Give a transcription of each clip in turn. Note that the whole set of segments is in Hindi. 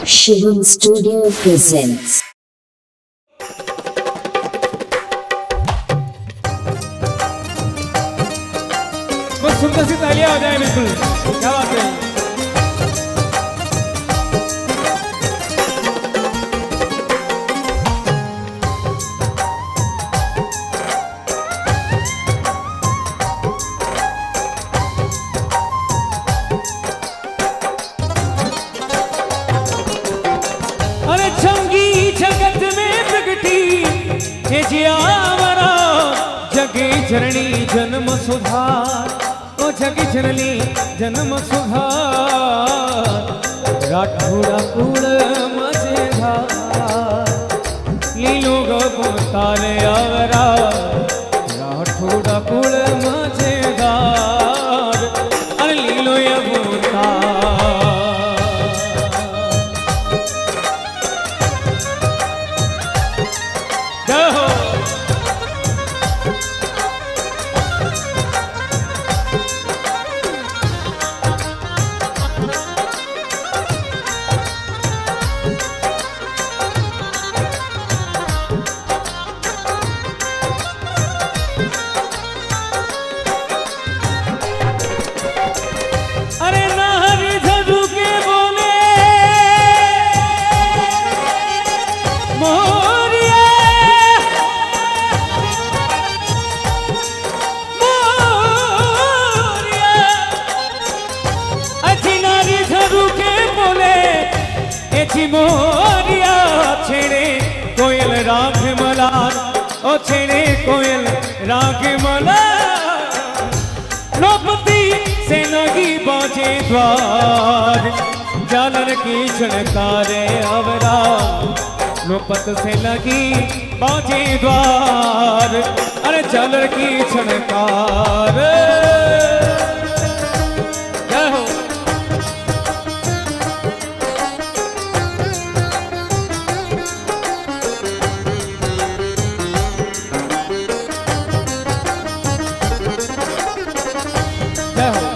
Shivam Studio presents. बस सुंदर सी तालियां आ जाए बिल्कुल, क्या बात है। अरे चंगी जगत में प्रगटी हे जियावरा जगे जननी जन्म सुधार, ओ जगे जननी जन्म सुधार। राठौड़ा कुल मजेदार लीलो गवतारे आवरा, राठौड़ा कुल मजेदार अरे लीलो अवतार। अरे नारी झरू के बोले मोरिया मोरिया, अच्छी नारी झरू के बोले एची मोरिया। छेड़े कोयल राग मलार, ओ छेड़े कोयल राग मलार। नौपति से नगी बाजे द्वार, जालर की छणकारे आवरा। नौपत से लगी बाजे द्वार, अरे जालर की छणकार। जय हो। जय हो।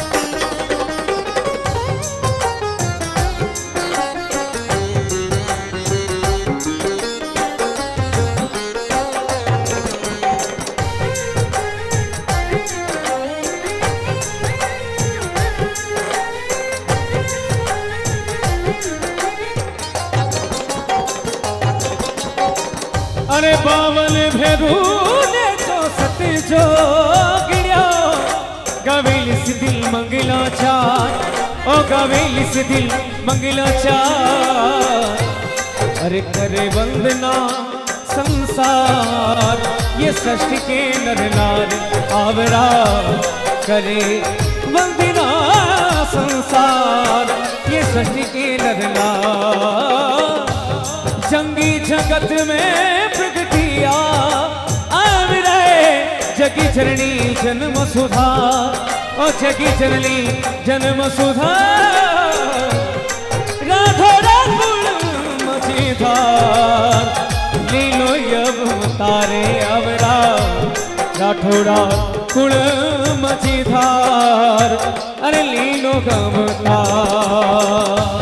अरे बावन भेरू ने तो सती जो गिरिया, गवेली से दिल मंगला चार, ओ गवेली से दिल मंगला चार। अरे करे वंदना संसार, ये सृष्टि के नर नार आवरा। करे वंदना संसार, ये सृष्टि के नर नार। जंगी जगत में प्रगतिया आवरा, जगी जननी जन्म सुधार, ओ जगी जननी जन्म सुधार। राठौड़ा कुल मजेदार लीलो अवतारे आवरा। राठौड़ा कुल मजेदार अरे लीलो अवतार।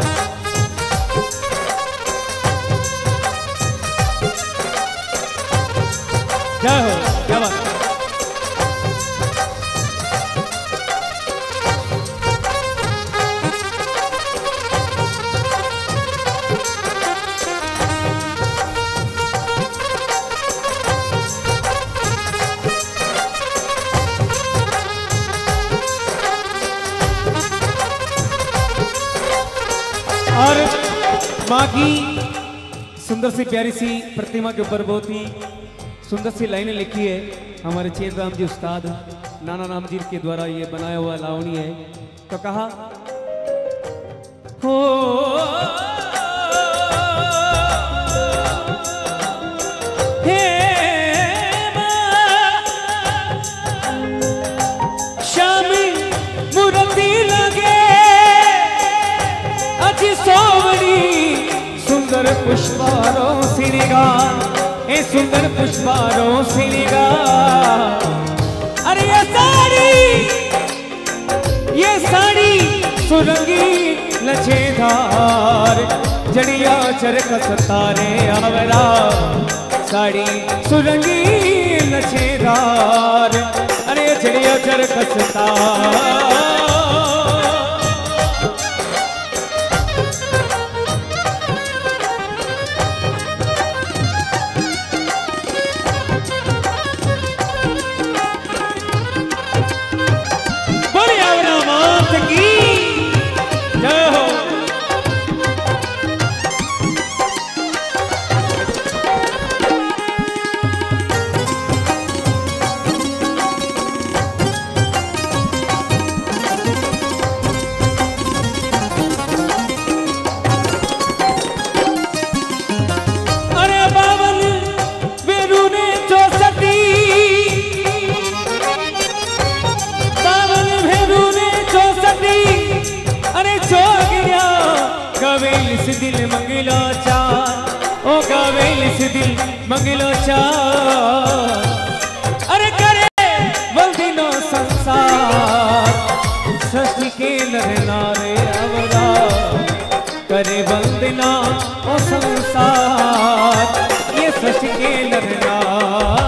जय हो। क्या बात है। और माँ की सुंदर सी प्यारी सी प्रतिमा के ऊपर बहुत ही सुंदर सी लाइनें लिखी है हमारे चेत राम जी उस्ताद नाना राम जी के द्वारा ये बनाया हुआ लावणी है। तो कहा हो हे शामी मूर्ति लगे अच्छी सोवनी, सुंदर पुष्पारों सिरिगार, ए सुंदर पुष्पारों सिरिगार। अरे ये साड़ी सुरंगी लछेदार जड़िया चरख सतारे आवरा साड़ी सुरंगी लछेदार अरे जड़िया चरख सतार दिल मंगलो चार ओ गावेल से दिल मंगलो चार अरे करे वल्दिनो संसार सृष्टि के नरनारे अवरा करे वल्दिना ओ संसार ये सृष्टि के नरनार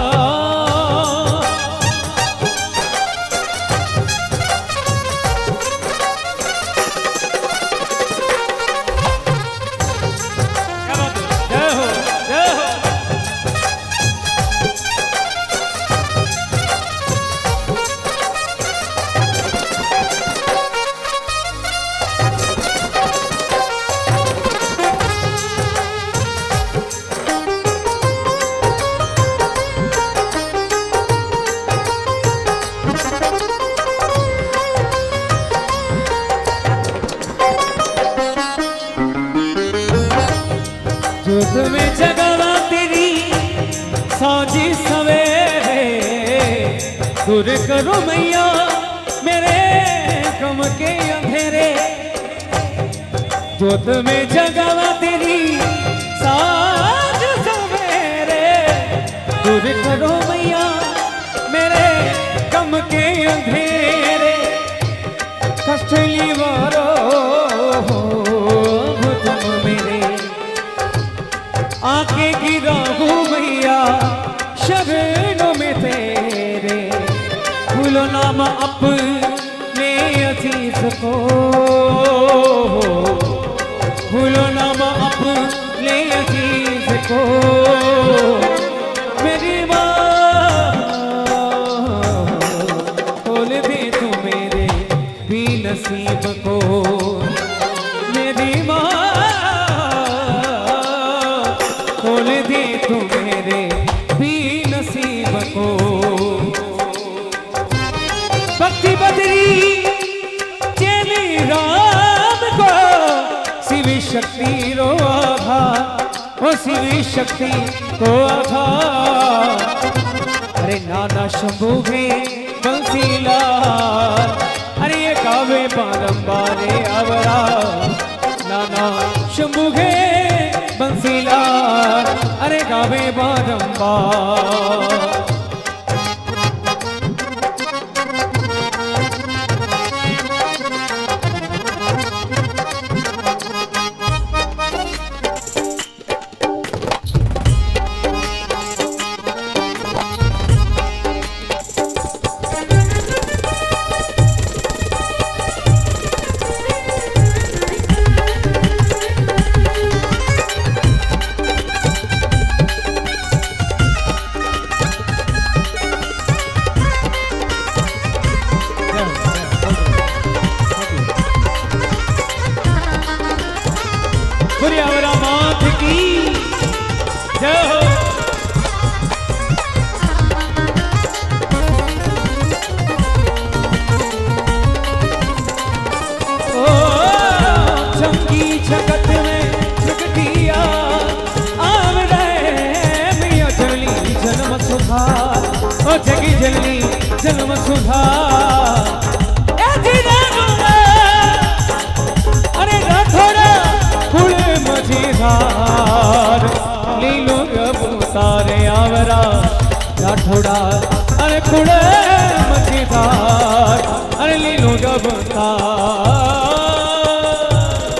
तुम्हें जगवा तेरी सांझी सवेरे दूर करो मैया मेरे गम के अंधेरे जो तुम्हें जगवा तेरी सांझ सवेरे दूर करो मैया मेरे गम के अंधेरे कष्ट लीवारो आके गिराहू मैया शरणों में तेरे भूलो नाम अपने अजीज को भूलो नाम अपने अजीज को मेरी माँ खोल दे तू मेरे भी नसीब को मेरी माँ खोल दे तू मेरे भी नसीब को भक्ति बदरी चेली राम को शिवी शक्ति रो आधा ओ शिवी शक्ति को आधा अरे नाना शंभू है बंसीला अरे ये कावे बारंबार आवरा नाना शंभू है बंसीला अरे गावे बारंबार जगी जल्दी जन्म सुधा अरे राठौड़ा कुल मझीधार लीलो सारे आवरा राठौड़ा अरे कुल मझीधार अरे लीलो गबतार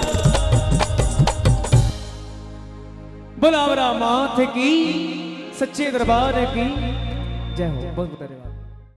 बुलावरा माथ की सच्चे दरबार की जय हो। बहुत बहुत धन्यवाद।